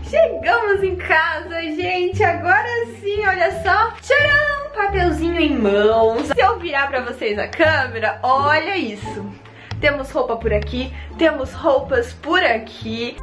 Chegamos em casa, gente. Agora sim, olha só. Tcharam! Papelzinho em mãos. Se eu virar pra vocês a câmera, olha isso. Temos roupa por aqui, temos roupas por aqui.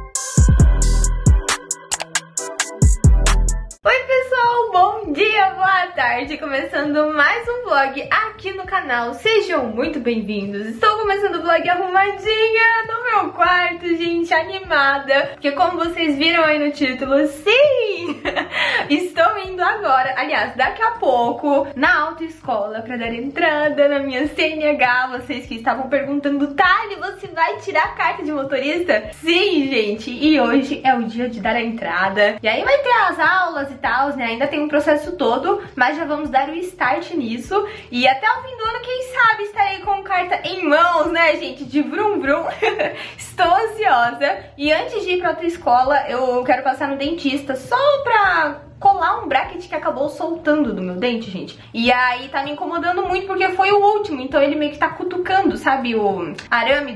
Oi pessoal, bom dia, boa tarde, começando mais um vlog aqui no canal, sejam muito bem-vindos. Estou começando o vlog arrumadinha no meu quarto, gente, animada, porque como vocês viram aí no título, sim, estou indo agora, aliás, daqui a pouco, na autoescola para dar entrada na minha CNH. Vocês que estavam perguntando, Thali, você vai tirar a carta de motorista? Sim, gente, e hoje é o dia de dar a entrada, e aí vai ter as aulas e tal, né? Ainda tem um processo todo, mas já vamos dar o start nisso. E até o fim do ano, quem sabe, estarei com carta em mãos, né, gente? De vrum vrum. Estou ansiosa. E antes de ir pra outra escola, eu quero passar no dentista só pra colar um bracket que acabou soltando do meu dente, gente. E aí tá me incomodando muito porque foi o último, então ele meio que tá cutucando, sabe? O arame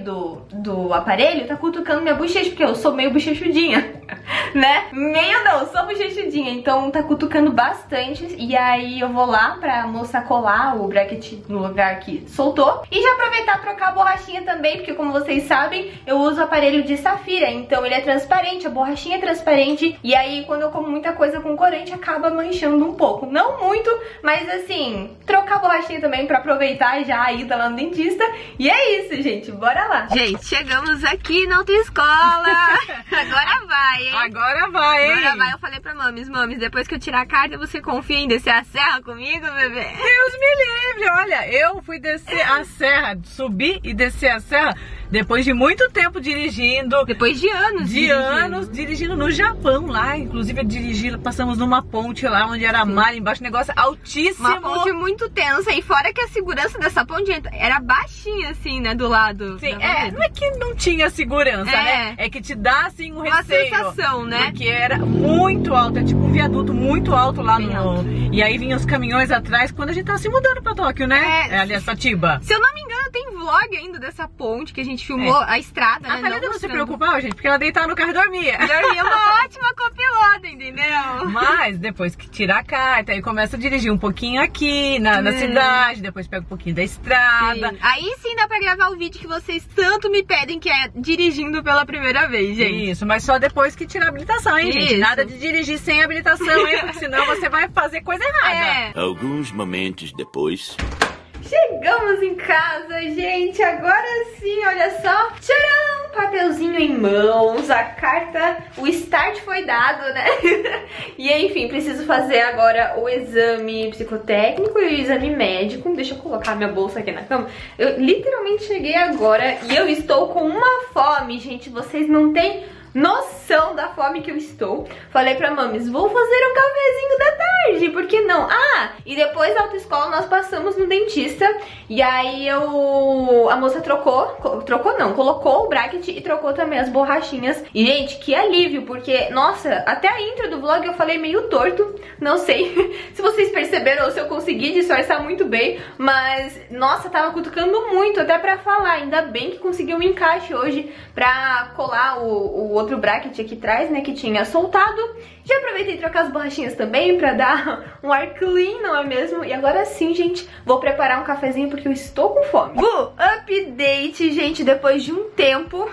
do aparelho tá cutucando minha bochecha, porque eu sou meio bochechudinha, né? Meio não, sou bochechudinha, então tá cutucando bastante. E aí eu vou lá pra moça colar o bracket no lugar que soltou. E já aproveitar e trocar a borrachinha também, porque como vocês sabem, eu uso aparelho de safira, então ele é transparente, a borrachinha é transparente. E aí quando eu como muita coisa com corante, acaba manchando um pouco. Não muito, mas assim, trocar a borrachinha também pra aproveitar já a ida lá no dentista. E é isso, gente, bora lá. Gente, chegamos aqui na autoescola. Agora vai, hein? Agora vai, hein? Agora vai. Eu falei pra mames, depois que eu tirar a carta, você confia em descer a serra comigo, bebê? Deus me livre, olha, eu fui descer a serra, subir e descer a serra depois de muito tempo dirigindo. Depois de anos dirigindo no Japão lá, inclusive passamos numa ponte lá onde era mar embaixo, negócio altíssimo. Uma ponte muito tensa, e fora que a segurança dessa ponte era baixinha assim, né, do lado. Sim, não é que não tinha segurança, né? É que te dá assim um receio. Uma sensação, né? Porque era muito alto, é tipo um viaduto muito alto lá no... E aí vinham os caminhões atrás quando a gente tava se mudando pra Tóquio, né? Ali, Satiba. Se eu não me engano, tem vlog ainda dessa ponte que a gente filmou a estrada, né? A Thalita não se preocupava, gente, porque ela deitava no carro e dormia. Dormia, uma ótima copilota, entendeu? Mas depois que tira a carta, aí começa a dirigir um pouquinho aqui na cidade, depois pega um pouquinho da estrada. Sim. Aí sim dá pra gravar o vídeo que vocês tanto me pedem, que é dirigindo pela primeira vez, gente. Isso, mas só depois que tirar a habilitação, hein, gente? Nada de dirigir sem habilitação, hein? Porque senão você vai fazer coisa errada. Alguns momentos depois... Chegamos em casa, gente, agora sim, olha só, tcharam, papelzinho em mãos, a carta, o start foi dado, né? E enfim, preciso fazer agora o exame psicotécnico e o exame médico. Deixa eu colocar minha bolsa aqui na cama. Eu literalmente cheguei agora e eu estou com uma fome, gente, vocês não têm noção da fome que eu estou. Falei pra mames, vou fazer um cafezinho da tarde, por que não? E depois da autoescola nós passamos no dentista. E aí a moça colocou o bracket e trocou também as borrachinhas. E gente, que alívio, porque, nossa, até a intro do vlog eu falei meio torto. Não sei se vocês perceberam ou se eu consegui disfarçar muito bem, mas, nossa, tava cutucando muito até pra falar. Ainda bem que conseguiu um encaixe hoje pra colar o outro bracket aqui atrás, né, que tinha soltado. Já aproveitei trocar as borrachinhas também pra dar um ar clean, não é mesmo? E agora sim, gente, vou preparar um cafezinho porque eu estou com fome. Update, gente, depois de um tempo...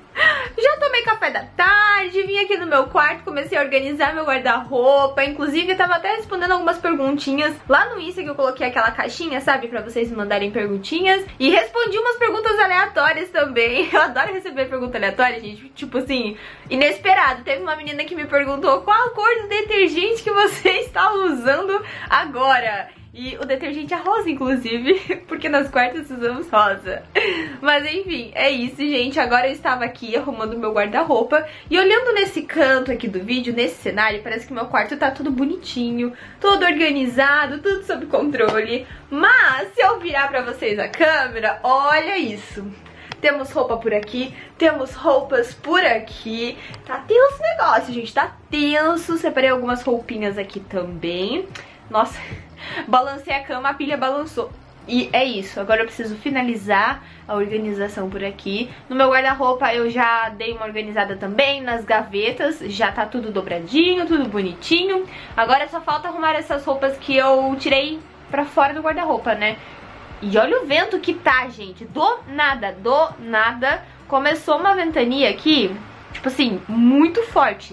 Já tomei café da tarde, vim aqui no meu quarto, comecei a organizar meu guarda-roupa. Inclusive, eu tava até respondendo algumas perguntinhas lá no Insta, que eu coloquei aquela caixinha, sabe? Pra vocês me mandarem perguntinhas. E respondi umas perguntas aleatórias também. Eu adoro receber pergunta aleatória, gente. Tipo assim, inesperado. Teve uma menina que me perguntou qual a cor do detergente que você está usando agora. E o detergente é rosa, inclusive, porque nas quartas usamos rosa. Mas enfim, é isso, gente. Agora eu estava aqui arrumando meu guarda-roupa e olhando nesse canto aqui do vídeo, nesse cenário, parece que meu quarto tá tudo bonitinho, todo organizado, tudo sob controle. Mas se eu virar pra vocês a câmera, olha isso. Temos roupa por aqui, temos roupas por aqui. Tá tenso o negócio, gente, tá tenso. Separei algumas roupinhas aqui também. Nossa, balancei a cama, a pilha balançou. E é isso, agora eu preciso finalizar a organização por aqui. No meu guarda-roupa eu já dei uma organizada também, nas gavetas, já tá tudo dobradinho, tudo bonitinho. Agora só falta arrumar essas roupas que eu tirei pra fora do guarda-roupa, né? E olha o vento que tá, gente, do nada, começou uma ventania aqui, tipo assim, muito forte.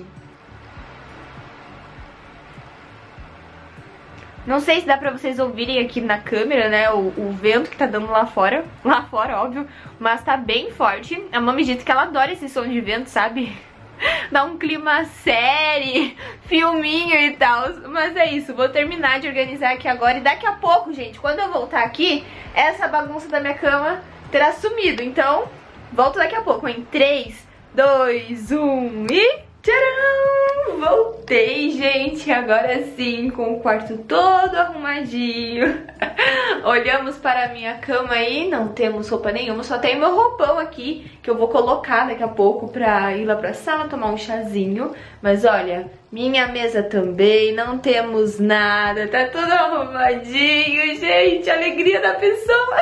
Não sei se dá pra vocês ouvirem aqui na câmera, né, o vento que tá dando lá fora, óbvio, mas tá bem forte. A mami disse que ela adora esse som de vento, sabe? Dá um clima série, filminho e tal. Mas é isso, vou terminar de organizar aqui agora. E daqui a pouco, gente, quando eu voltar aqui, essa bagunça da minha cama terá sumido. Então, volto daqui a pouco em 3, 2, 1 e... tcharam! Voltei, gente, agora sim, com o quarto todo arrumadinho. Olhamos para a minha cama aí, não temos roupa nenhuma, só tem meu roupão aqui, que eu vou colocar daqui a pouco pra ir lá pra sala tomar um chazinho. Mas olha, minha mesa também, não temos nada, tá tudo arrumadinho, gente, alegria da pessoa.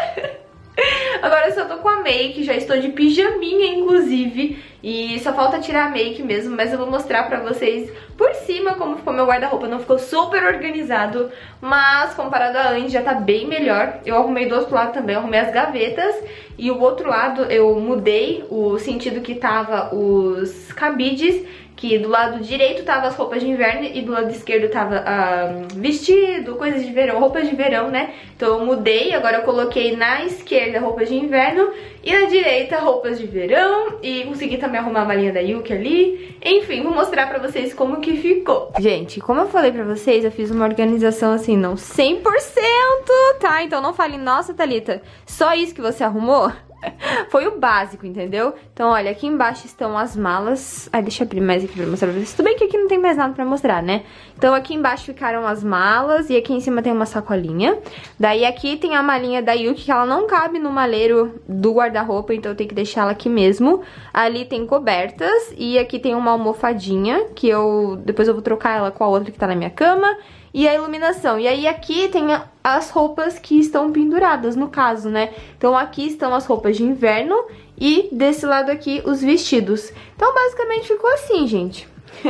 Agora eu só tô com a make, já estou de pijaminha inclusive, e só falta tirar a make mesmo, mas eu vou mostrar pra vocês por cima como ficou meu guarda-roupa. Não ficou super organizado, mas comparado a antes já tá bem melhor. Eu arrumei do outro lado também, arrumei as gavetas, e o outro lado eu mudei o sentido que tava os cabides, que do lado direito tava as roupas de inverno e do lado esquerdo tava vestido, coisas de verão, roupas de verão, né? Então eu mudei, agora eu coloquei na esquerda roupas de inverno e na direita roupas de verão, e consegui também arrumar a malinha da Yuki ali. Enfim, vou mostrar pra vocês como que ficou. Gente, como eu falei pra vocês, eu fiz uma organização assim, não 100%, tá? Então não falem, nossa, Thalita, só isso que você arrumou? Foi o básico, entendeu? Então, olha, aqui embaixo estão as malas. Ai, deixa eu abrir mais aqui pra mostrar pra vocês. Tudo bem que aqui não tem mais nada pra mostrar, né? Então, aqui embaixo ficaram as malas e aqui em cima tem uma sacolinha. Daí, aqui tem a malinha da Yuki, que ela não cabe no maleiro do guarda-roupa, então eu tenho que deixar ela aqui mesmo. Ali tem cobertas e aqui tem uma almofadinha, que depois eu vou trocar ela com a outra que tá na minha cama. E a iluminação. E aí aqui tem as roupas que estão penduradas, no caso, né? Então aqui estão as roupas de inverno e desse lado aqui os vestidos. Então basicamente ficou assim, gente.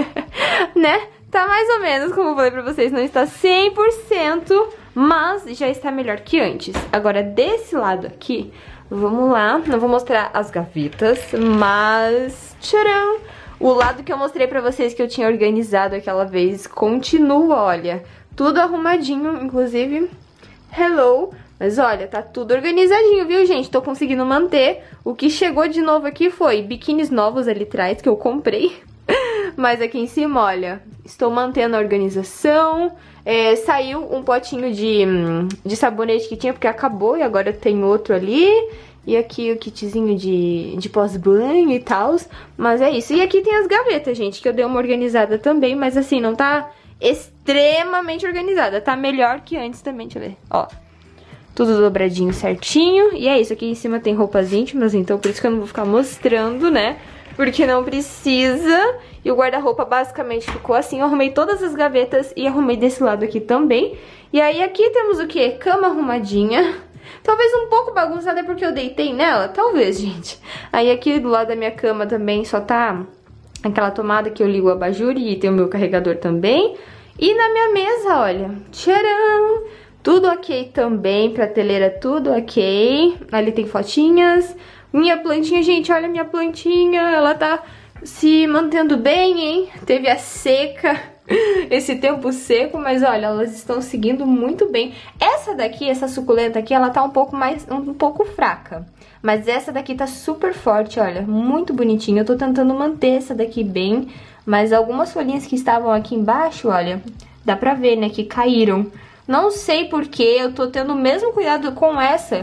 Né? Tá mais ou menos, como eu falei pra vocês, não está 100%, mas já está melhor que antes. Agora desse lado aqui, vamos lá. Não vou mostrar as gavetas, mas... tcharam! O lado que eu mostrei pra vocês que eu tinha organizado aquela vez continua, olha, tudo arrumadinho, inclusive, hello. Mas olha, tá tudo organizadinho, viu, gente? Tô conseguindo manter. O que chegou de novo aqui foi biquínis novos ali atrás, que eu comprei. Mas aqui em cima, olha, estou mantendo a organização. Saiu um potinho de sabonete que tinha, porque acabou, e agora tem outro ali. E aqui o kitzinho de pós-banho e tal. Mas é isso. E aqui tem as gavetas, gente, que eu dei uma organizada também. Mas assim, não tá extremamente organizada. Tá melhor que antes também, deixa eu ver. Ó, tudo dobradinho certinho. E é isso, aqui em cima tem roupas íntimas. Então por isso que eu não vou ficar mostrando, né? Porque não precisa. E o guarda-roupa basicamente ficou assim. Eu arrumei todas as gavetas e arrumei desse lado aqui também. E aí aqui temos o quê? Cama arrumadinha. Talvez um pouco bagunçada porque eu deitei nela, talvez, gente. Aí aqui do lado da minha cama também só tá aquela tomada que eu ligo o abajur e tem o meu carregador também. E na minha mesa, olha, tcharam! Tudo ok também, prateleira tudo ok. Ali tem fotinhas. Minha plantinha, gente, olha a minha plantinha, ela tá se mantendo bem, hein? Teve a seca... esse tempo seco, mas olha, elas estão seguindo muito bem. Essa daqui, essa suculenta aqui, ela tá um pouco fraca. Mas essa daqui tá super forte, olha, muito bonitinha. Eu tô tentando manter essa daqui bem, mas algumas folhinhas que estavam aqui embaixo, olha, dá pra ver, né, que caíram. Não sei porquê, eu tô tendo o mesmo cuidado com essa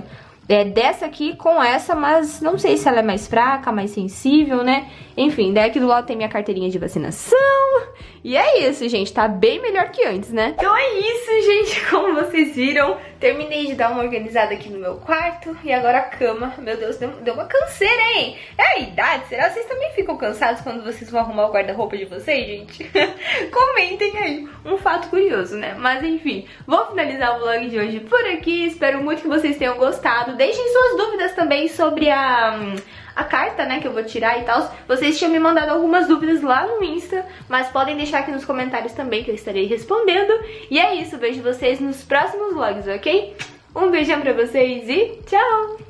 dessa aqui com essa, mas não sei se ela é mais fraca, mais sensível, né? Enfim, daí aqui do lado tem minha carteirinha de vacinação. E é isso, gente, tá bem melhor que antes, né? Então é isso, gente, como vocês viram, terminei de dar uma organizada aqui no meu quarto. E agora a cama, meu Deus, deu uma canseira, hein? É a idade, será que vocês também ficam cansados quando vocês vão arrumar o guarda-roupa de vocês, gente? Comentem aí, um fato curioso, né? Mas enfim, vou finalizar o vlog de hoje por aqui. Espero muito que vocês tenham gostado. Deixem suas dúvidas também sobre a carta, né, que eu vou tirar e tal. Vocês tinham me mandado algumas dúvidas lá no Insta, mas podem deixar aqui nos comentários também que eu estarei respondendo. E é isso, vejo vocês nos próximos vlogs, ok? Um beijão pra vocês e tchau!